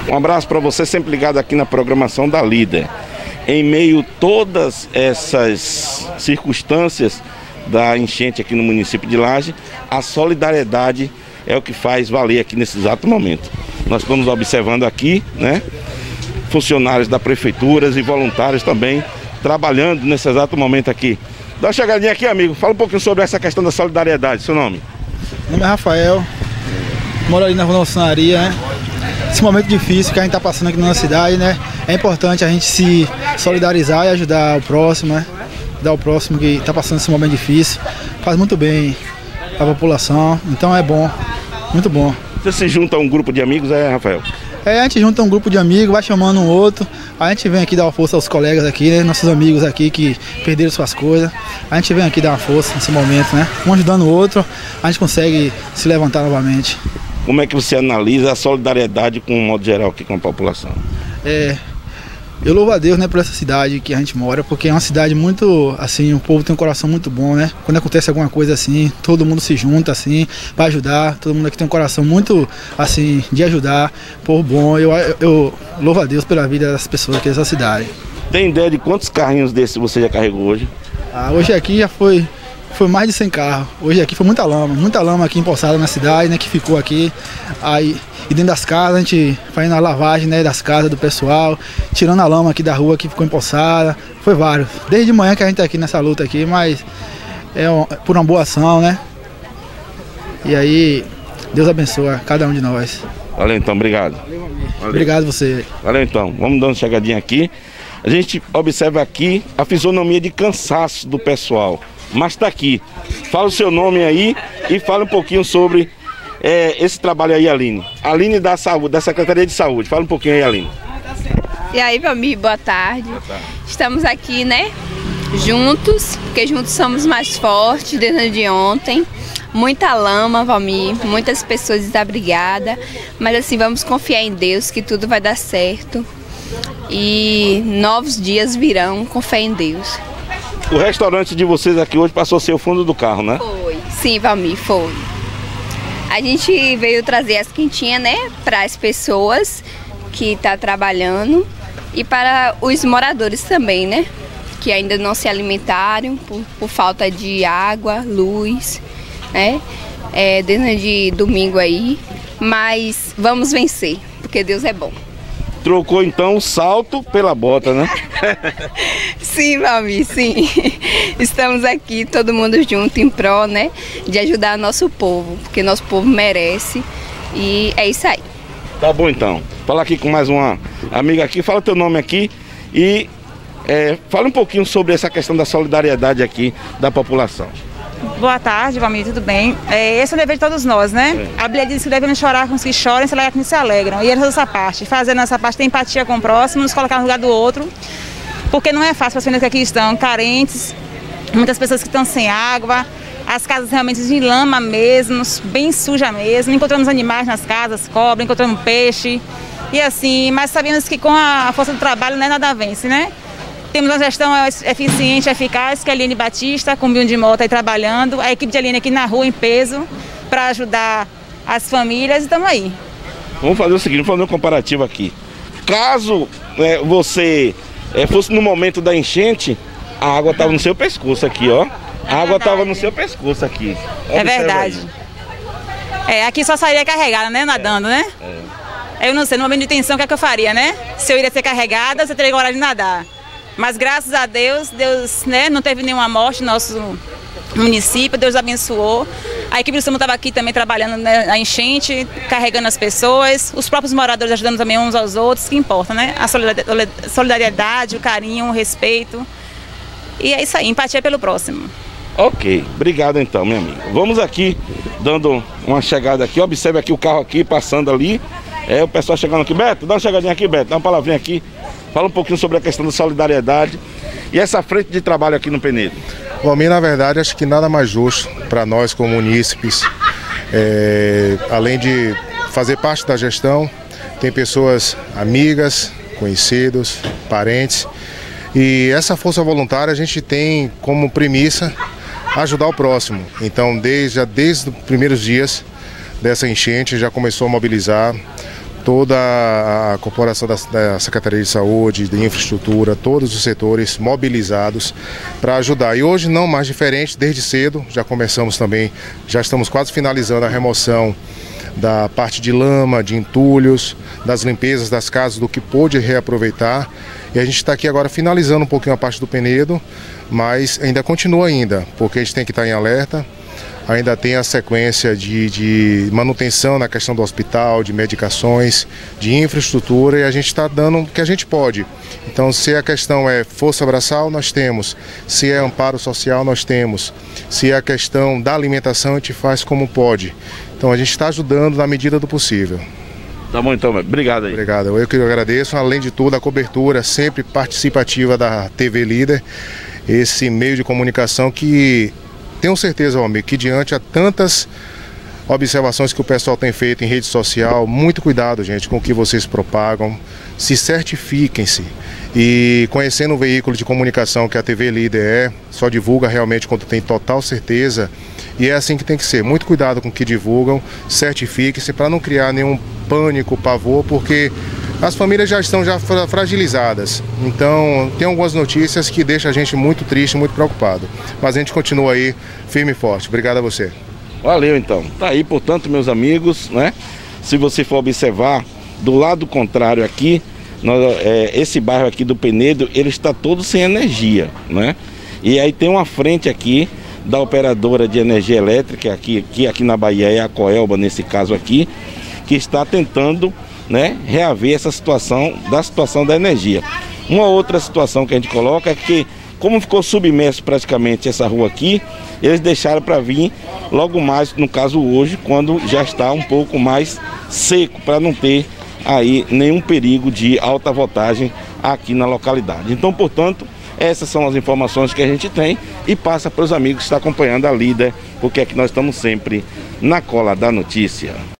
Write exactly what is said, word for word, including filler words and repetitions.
Um abraço para você, sempre ligado aqui na programação da Líder. Em meio a todas essas circunstâncias da enchente aqui no município de Laje, a solidariedade é o que faz valer aqui nesse exato momento. Nós estamos observando aqui, né, funcionários da prefeitura e voluntários também trabalhando nesse exato momento aqui. Dá uma chegadinha aqui, amigo. Fala um pouquinho sobre essa questão da solidariedade. Seu nome? Meu nome é Rafael, moro ali na Rua Noçonaria, né? Esse momento difícil que a gente está passando aqui na nossa cidade, né? É importante a gente se solidarizar e ajudar o próximo, né? Ajudar o próximo que está passando esse momento difícil. Faz muito bem a população, então é bom, muito bom. Você se junta a um grupo de amigos, é, Rafael? É, a gente junta um grupo de amigos, vai chamando um outro, a gente vem aqui dar uma força aos colegas aqui, né? Nossos amigos aqui que perderam suas coisas. A gente vem aqui dar uma força nesse momento, né? Um ajudando o outro, a gente consegue se levantar novamente. Como é que você analisa a solidariedade com o modo geral aqui com a população? É, eu louvo a Deus, né, por essa cidade que a gente mora, porque é uma cidade muito, assim, o povo tem um coração muito bom, né? Quando acontece alguma coisa assim, todo mundo se junta, assim, para ajudar. Todo mundo aqui tem um coração muito, assim, de ajudar, povo bom. Eu, eu, eu louvo a Deus pela vida das pessoas aqui dessa cidade. Tem ideia de quantos carrinhos desses você já carregou hoje? Ah, hoje aqui já foi... Foi mais de cem carros. Hoje aqui foi muita lama, muita lama aqui empoçada na cidade, né, que ficou aqui. Aí, e dentro das casas, a gente fazendo a lavagem, né, das casas do pessoal, tirando a lama aqui da rua que ficou empoçada. Foi vários. Desde de manhã que a gente tá aqui nessa luta aqui, mas é um, por uma boa ação, né? E aí, Deus abençoa cada um de nós. Valeu então, obrigado. Valeu, Valeu. Obrigado você. Valeu então, vamos dando uma chegadinha aqui. A gente observa aqui a fisionomia de cansaço do pessoal. Mas está aqui. Fala o seu nome aí e fala um pouquinho sobre é, esse trabalho aí, Aline. Aline da Saúde, da Secretaria de Saúde. Fala um pouquinho aí, Aline. E aí, meu amigo, boa tarde. Boa tarde. Estamos aqui, né, juntos, porque juntos somos mais fortes desde ontem. Muita lama, Valmir, muitas pessoas desabrigadas. Mas assim, vamos confiar em Deus que tudo vai dar certo. E novos dias virão, com fé em Deus. O restaurante de vocês aqui hoje passou a ser o fundo do carro, né? Foi, sim, Valmir, foi. A gente veio trazer as quentinhas, né, para as pessoas que estão trabalhando e para os moradores também, né, que ainda não se alimentaram por, por falta de água, luz, né, é, desde domingo aí, mas vamos vencer, porque Deus é bom. Trocou então o salto pela bota, né? Sim, Valmir, sim. Estamos aqui, todo mundo junto em prol, né, de ajudar nosso povo, porque nosso povo merece e é isso aí. Tá bom então. Fala aqui com mais uma amiga aqui, fala teu nome aqui e é, fala um pouquinho sobre essa questão da solidariedade aqui da população. Boa tarde, Valmir, tudo bem? É, esse é o dever de todos nós, né? É. A Bíblia diz que devemos chorar com os que choram e se alegrar com os que se alegram. E é essa parte, fazendo essa parte de empatia com o próximo, nos colocar no lugar do outro, porque não é fácil para as famílias que aqui estão carentes, muitas pessoas que estão sem água, as casas realmente de lama mesmo, bem suja mesmo, encontramos animais nas casas, cobra, encontramos peixe, e assim, mas sabemos que com a força do trabalho não é nada vence, né? Temos uma gestão eficiente, eficaz, que é a Aline Batista, com o Bion de Mota aí trabalhando, a equipe de Aline aqui na rua em peso, para ajudar as famílias, e estamos aí. Vamos fazer o seguinte, vamos fazer um comparativo aqui. Caso é, você é, fosse no momento da enchente, a água estava no seu pescoço aqui, ó. A é água estava no seu pescoço aqui. Observa é verdade. Aí. É, aqui só sairia carregada, né, nadando, é, né? É. Eu não sei, no momento de tensão, o que é que eu faria, né? Se eu iria ser carregada, você teria coragem de nadar. Mas graças a Deus, Deus, né, não teve nenhuma morte no nosso município, Deus abençoou. A equipe do SAMU estava aqui também trabalhando, né, na enchente, carregando as pessoas, os próprios moradores ajudando também uns aos outros, que importa, né? A solidariedade, o carinho, o respeito. E é isso aí, empatia pelo próximo. Ok, obrigado então, minha amiga. Vamos aqui, dando uma chegada aqui, observe aqui o carro aqui, passando ali. É, o pessoal chegando aqui. Beto, dá uma chegadinha aqui, Beto, dá uma palavrinha aqui. Fala um pouquinho sobre a questão da solidariedade e essa frente de trabalho aqui no Penedo. Valmir, na verdade, acho que nada mais justo para nós como munícipes, é, além de fazer parte da gestão, tem pessoas amigas, conhecidos, parentes, e essa força voluntária a gente tem como premissa ajudar o próximo. Então, desde, desde os primeiros dias dessa enchente, já começou a mobilizar toda a corporação da, da Secretaria de Saúde, de Infraestrutura, todos os setores mobilizados para ajudar. E hoje não mais diferente, desde cedo, já começamos também, já estamos quase finalizando a remoção da parte de lama, de entulhos, das limpezas das casas, do que pôde reaproveitar. E a gente está aqui agora finalizando um pouquinho a parte do Penedo, mas ainda continua ainda, porque a gente tem que estar em alerta. Ainda tem a sequência de, de manutenção na questão do hospital, de medicações, de infraestrutura, e a gente está dando o que a gente pode. Então, se a questão é força braçal, nós temos. Se é amparo social, nós temos. Se é a questão da alimentação, a gente faz como pode. Então, a gente está ajudando na medida do possível. Tá bom então, obrigado aí. Obrigado, eu que agradeço. Além de tudo, a cobertura sempre participativa da T V Líder, esse meio de comunicação que... Tenho certeza, amigo, que diante a tantas observações que o pessoal tem feito em rede social, muito cuidado, gente, com o que vocês propagam, se certifiquem-se. E conhecendo o veículo de comunicação que a T V Líder é, só divulga realmente quando tem total certeza, e é assim que tem que ser. Muito cuidado com o que divulgam, certifiquem-se para não criar nenhum pânico, pavor, porque as famílias já estão já fragilizadas. Então, tem algumas notícias que deixam a gente muito triste, muito preocupado. Mas a gente continua aí, firme e forte. Obrigado a você. Valeu, então. Tá aí, portanto, meus amigos, né? Se você for observar, do lado contrário aqui, nós, é, esse bairro aqui do Penedo, ele está todo sem energia, né? E aí tem uma frente aqui da operadora de energia elétrica, aqui, que aqui na Bahia é a Coelba, nesse caso aqui, que está tentando, né, reaver essa situação da situação da energia. Uma outra situação que a gente coloca é que, como ficou submerso praticamente essa rua aqui, eles deixaram para vir logo mais, no caso hoje, quando já está um pouco mais seco, para não ter aí nenhum perigo de alta voltagem aqui na localidade. Então, portanto, essas são as informações que a gente tem e passa para os amigos que estão acompanhando a Líder, porque aqui nós estamos sempre na cola da notícia.